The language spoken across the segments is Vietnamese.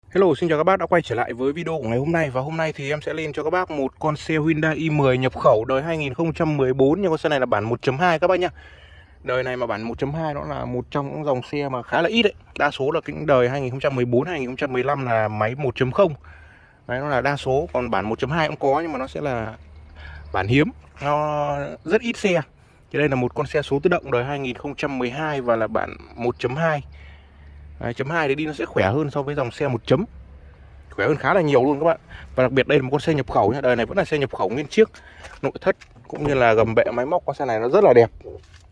Hello, xin chào các bác đã quay trở lại với video của ngày hôm nay. Và hôm nay thì em sẽ lên cho các bác một con xe Hyundai i10 nhập khẩu đời 2014. Nhưng con xe này là bản 1.2 các bác nhá. Đời này mà bản 1.2 nó là một trong những dòng xe mà khá là ít đấy. Đa số là cái đời 2014, 2015 là máy 1.0. Đấy, nó là đa số. Còn bản 1.2 cũng có nhưng mà nó sẽ là bản hiếm. Nó rất ít xe. Thì đây là một con xe số tự động đời 2012 và là bản 1.2. Đấy, chấm 2 thì đi nó sẽ khỏe hơn so với dòng xe 1 chấm, khỏe hơn khá là nhiều luôn các bạn. Và đặc biệt đây là một con xe nhập khẩu nhá, đời này vẫn là xe nhập khẩu nguyên chiếc. Nội thất cũng như là gầm bệ máy móc con xe này nó rất là đẹp.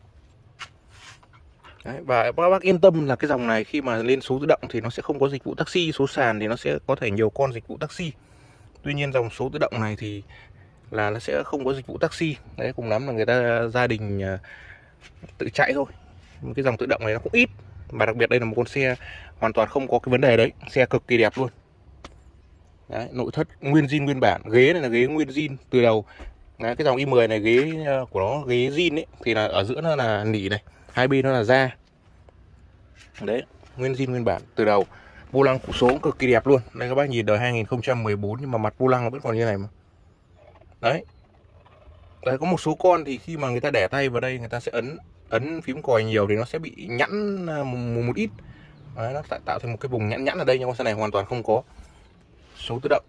Đấy, và các bác yên tâm là cái dòng này khi mà lên số tự động thì nó sẽ không có dịch vụ taxi, số sàn thì nó sẽ có thể nhiều con dịch vụ taxi. Tuy nhiên dòng số tự động này thì là nó sẽ không có dịch vụ taxi. Đấy, cùng lắm là người ta gia đình tự chạy thôi. Cái dòng tự động này nó cũng ít. Và đặc biệt đây là một con xe hoàn toàn không có cái vấn đề đấy, xe cực kỳ đẹp luôn. Đấy, nội thất nguyên zin nguyên bản, ghế này là ghế nguyên zin từ đầu. Đấy, cái dòng i10 này ghế của nó ghế zin ấy, thì là ở giữa nó là nỉ này, hai bên nó là da. Đấy, nguyên zin nguyên bản từ đầu. Vô lăng củ số cũng cực kỳ đẹp luôn. Đây các bác nhìn đời 2014 nhưng mà mặt vô lăng nó vẫn còn như này mà. Đấy. Đấy, có một số con thì khi mà người ta để tay vào đây người ta sẽ ấn phím còi nhiều thì nó sẽ bị nhẵn một ít. Đấy, nó tạo thành một cái vùng nhẵn nhẵn ở đây, nhưng con xe này hoàn toàn không có. Số tự động.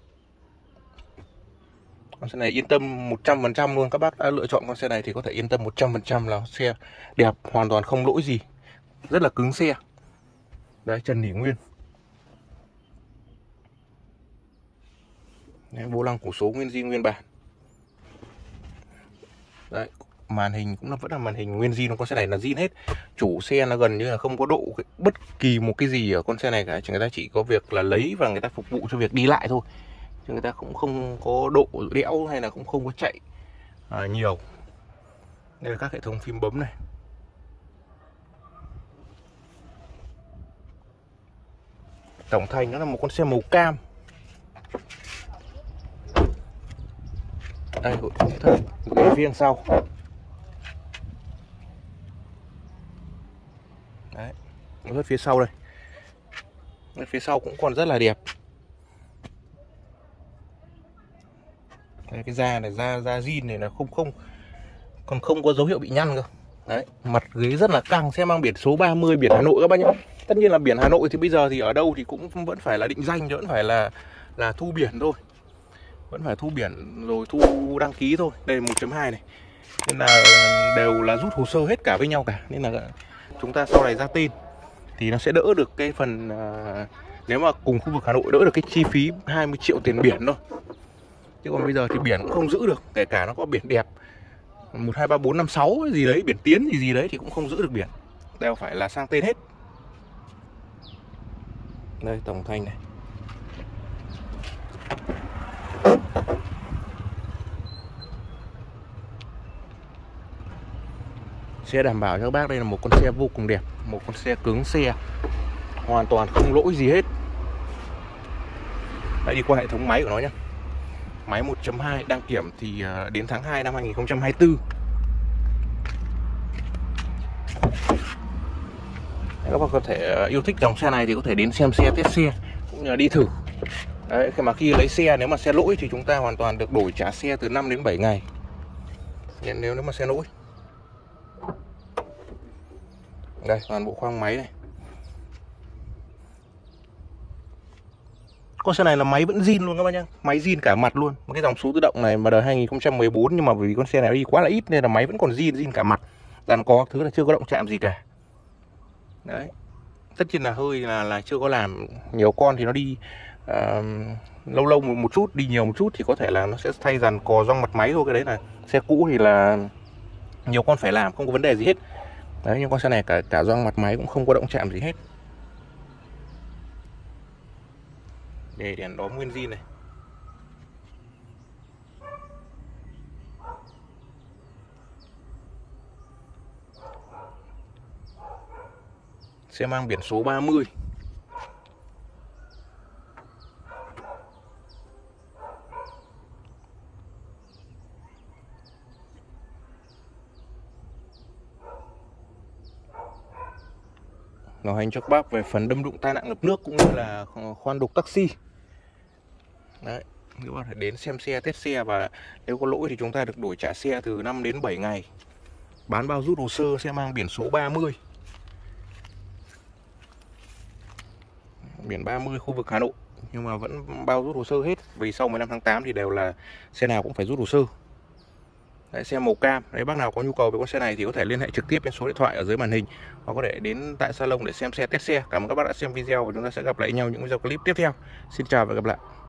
Con xe này yên tâm 100% luôn. Các bác đã lựa chọn con xe này thì có thể yên tâm 100% là xe đẹp, hoàn toàn không lỗi gì. Rất là cứng xe. Đấy, trần nỉ nguyên. Đấy, vô lăng củ số nguyên zin nguyên bản. Đấy, màn hình cũng vẫn là màn hình nguyên zin. Con xe này là zin hết. Chủ xe là gần như là không có độ bất kỳ một cái gì ở con xe này cả. Người ta chỉ có việc là lấy và người ta phục vụ cho việc đi lại thôi. Chứ người ta cũng không có độ đẽo hay là cũng không có chạy nhiều. Đây là các hệ thống phím bấm này. Tổng thành nó là một con xe màu cam. Đây, ghế phía sau. Đấy, rất phía sau đây. Đây, phía sau cũng còn rất là đẹp. Đây, cái da này, da zin này là còn không có dấu hiệu bị nhăn cơ. Đấy, mặt ghế rất là căng. Xe mang biển số 30, biển Hà Nội các bác nhé. Tất nhiên là biển Hà Nội thì bây giờ thì ở đâu thì cũng vẫn phải là định danh, vẫn phải là thu biển thôi. Vẫn phải thu biển rồi thu đăng ký thôi. Đây là 1.2 này. Nên là đều là rút hồ sơ hết cả với nhau cả. Nên là chúng ta sau này ra tên thì nó sẽ đỡ được cái phần nếu mà cùng khu vực Hà Nội đỡ được cái chi phí 20 triệu tiền biển thôi. Chứ còn bây giờ thì biển cũng không giữ được. Kể cả nó có biển đẹp 1, 2, 3, 4, 5, 6 gì đấy, biển tiến gì đấy thì cũng không giữ được biển. Đều phải là sang tên hết. Đây, tổng thanh này. Xe đảm bảo cho các bác đây là một con xe vô cùng đẹp. Một con xe cứng xe, hoàn toàn không lỗi gì hết. Hãy đi qua hệ thống máy của nó nhé. Máy 1.2 đăng kiểm thì đến tháng 2 năm 2024. Các bác có thể yêu thích dòng xe này thì có thể đến xem xe, test xe cũng như là đi thử. Đấy, khi lấy xe, nếu mà xe lỗi thì chúng ta hoàn toàn được đổi trả xe từ 5 đến 7 ngày. Nếu mà xe lỗi. Đây, toàn bộ khoang máy này. Con xe này là máy vẫn zin luôn các bác nhá. Máy zin cả mặt luôn. Một cái dòng số tự động này mà đời 2014 nhưng mà bởi vì con xe này đi quá là ít nên là máy vẫn còn zin cả mặt. Dàn có thứ là chưa có động chạm gì cả. Đấy. Tất nhiên là hơi là chưa có làm. Nhiều con thì nó đi lâu lâu một chút, đi nhiều một chút thì có thể là nó sẽ thay dàn cò gioăng mặt máy thôi. Cái đấy là xe cũ thì là nhiều con phải làm, không có vấn đề gì hết. Đấy, nhưng con xe này cả gioăng mặt máy cũng không có động chạm gì hết. Để đèn đóm nguyên zin này. Xe mang biển số 30. Bảo hành cho các bác về phần đâm đụng tai nạn ngập nước cũng như là khoan đục taxi. Đấy, các bác phải đến xem xe, test xe, và nếu có lỗi thì chúng ta được đổi trả xe từ 5 đến 7 ngày. Bán bao rút hồ sơ, xe mang biển số 30. Biển 30 khu vực Hà Nội, nhưng mà vẫn bao rút hồ sơ hết, vì sau 15 tháng 8 thì đều là xe nào cũng phải rút hồ sơ. Đấy, xe màu cam. Đấy, bác nào có nhu cầu về con xe này thì có thể liên hệ trực tiếp trên số điện thoại ở dưới màn hình, hoặc có thể đến tại salon để xem xe, test xe. Cảm ơn các bác đã xem video, và chúng ta sẽ gặp lại nhau những video clip tiếp theo. Xin chào và gặp lại.